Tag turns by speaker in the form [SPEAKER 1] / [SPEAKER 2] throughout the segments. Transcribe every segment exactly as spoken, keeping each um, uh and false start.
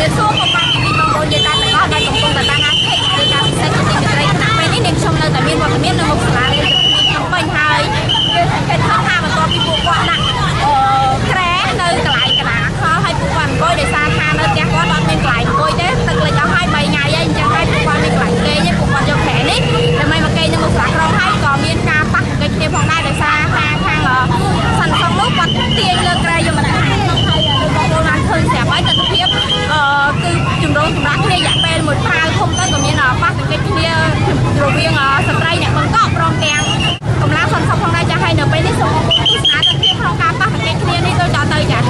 [SPEAKER 1] biệt số không mang đi bằng bồn người ta phải có đây cũng cùng là ta ngang hết người ta sẽ có tiền được đây nặng bên này nên trong lời tại miền hoặc miền là một là trong bên hai cái thằng hà mà có cái bộ quạt nặng khé nơi lại cái đá khó hay bộ quạt coi để xa tha nơi kia có đón bên lại coi thế thật là cho hai bảy ngày ấy cho hai bộ quạt bên lại kê với bộ quạt cho khé đấy để may mà kê cho một sạc rong hay còn miền ca bắt cái kia phong đây để xa ha khang ở sân phong lúc quạt tiền lên cây cho mình tôi đang thường sẽ phải tận tiếp từ chừng đó chúng ta kia dạng bên một pha không tới còn như là bắt cái kia rồi viên sợi dây này vẫn có rong kèm còn lá phần không đây cho hai nửa bên đi xuống sáng tận tiếp không cá bắt cái kia đi tôi cho tới cả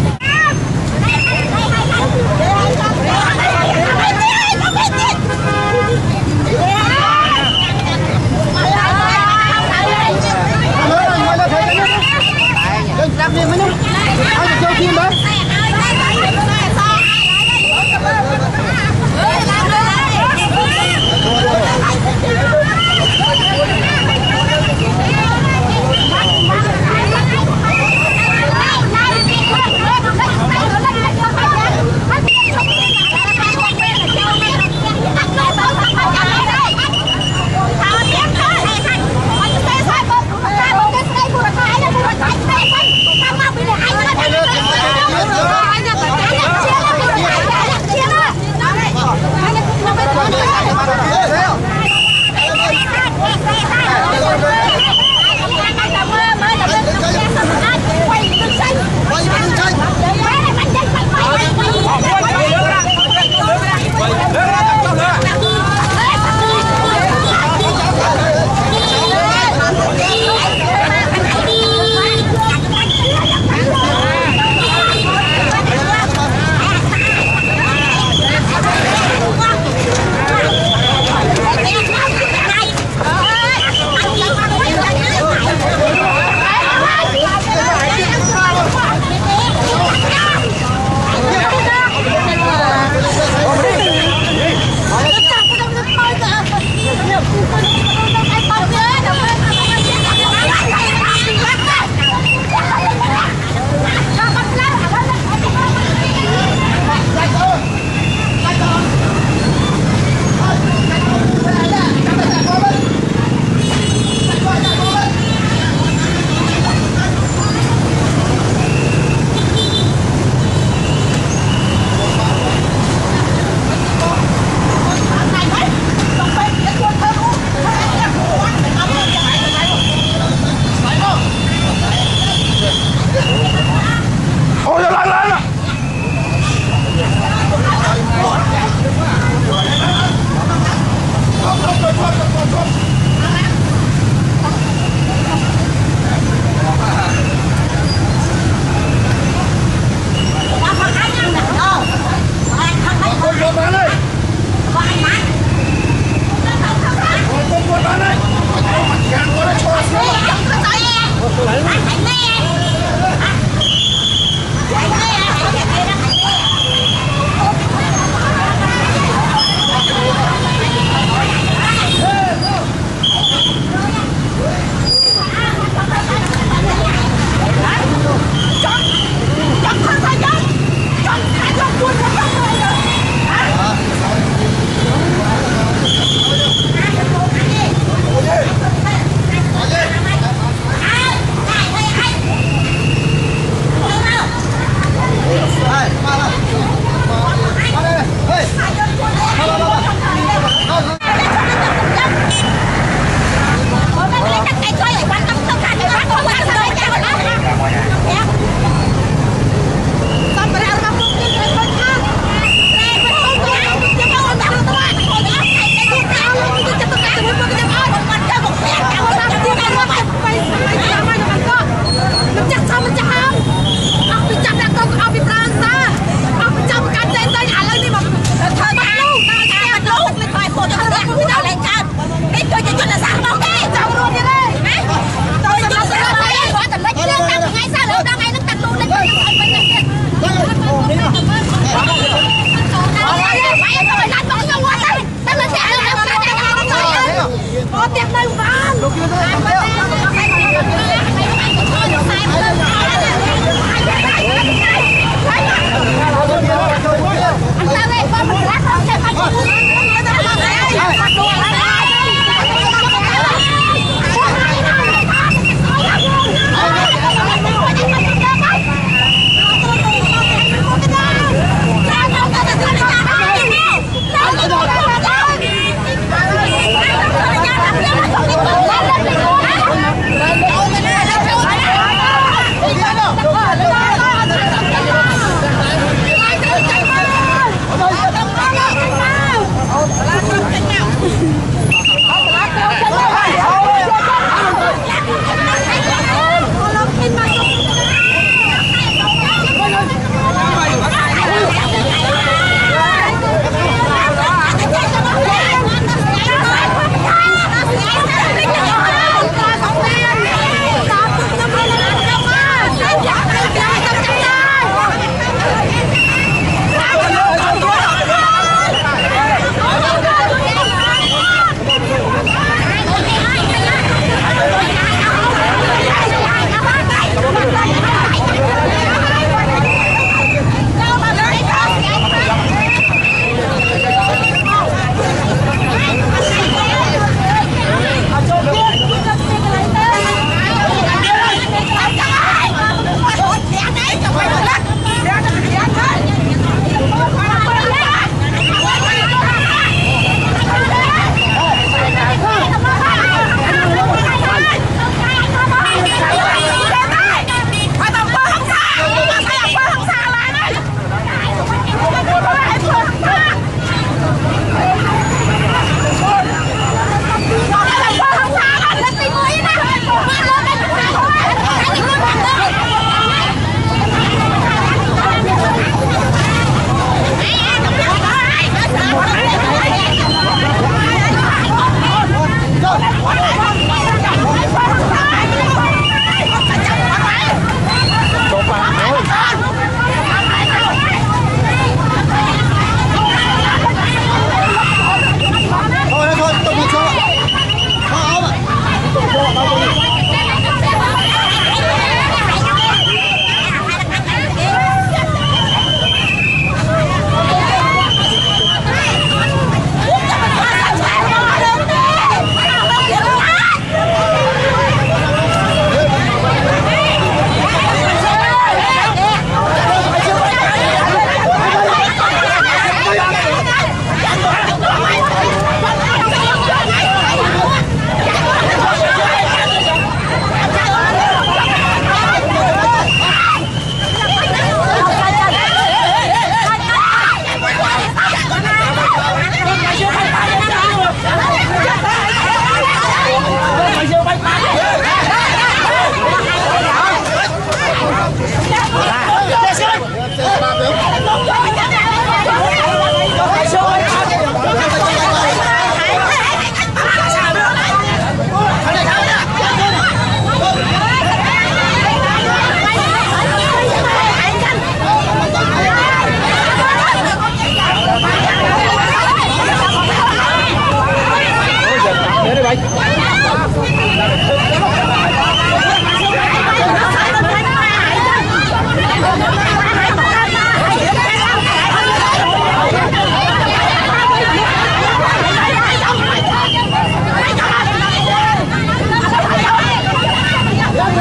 [SPEAKER 1] làm gì mới nhá ai được chơi phim đấy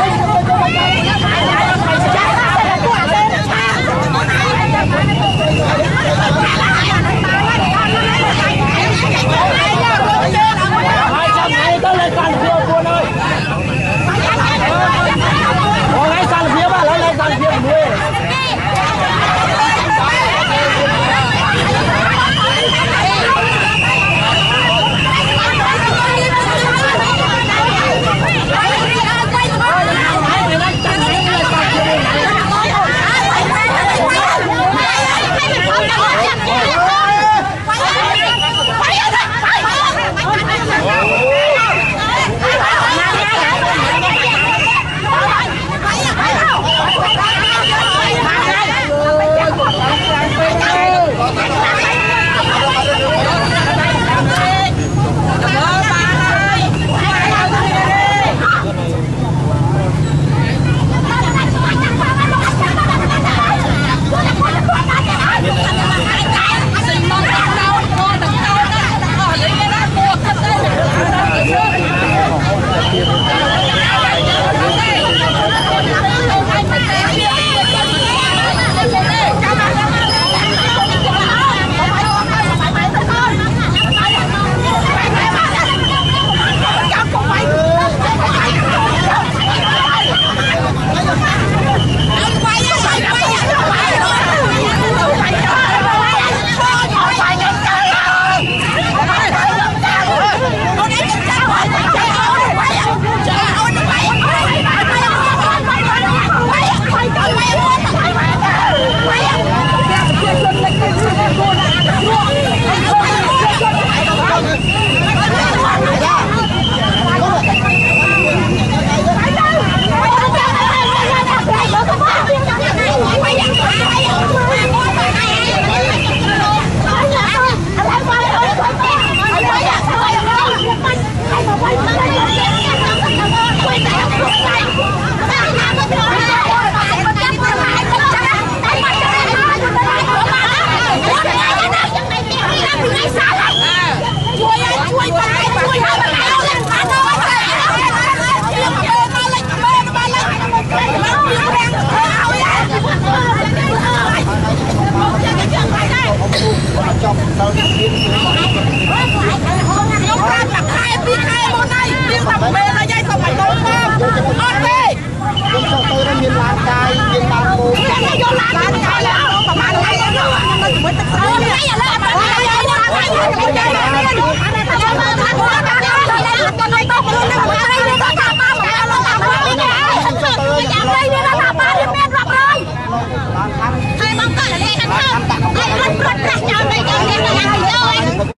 [SPEAKER 2] Hãy subscribe cho kênh Ghiền Mì Gõ để không bỏ lỡ